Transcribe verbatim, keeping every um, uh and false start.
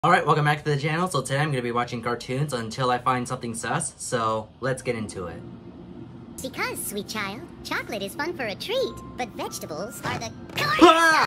Alright, welcome back to the channel. So today I'm going to be watching cartoons until I find something sus, so let's get into it. Because, sweet child, chocolate is fun for a treat, but vegetables are the... Ah!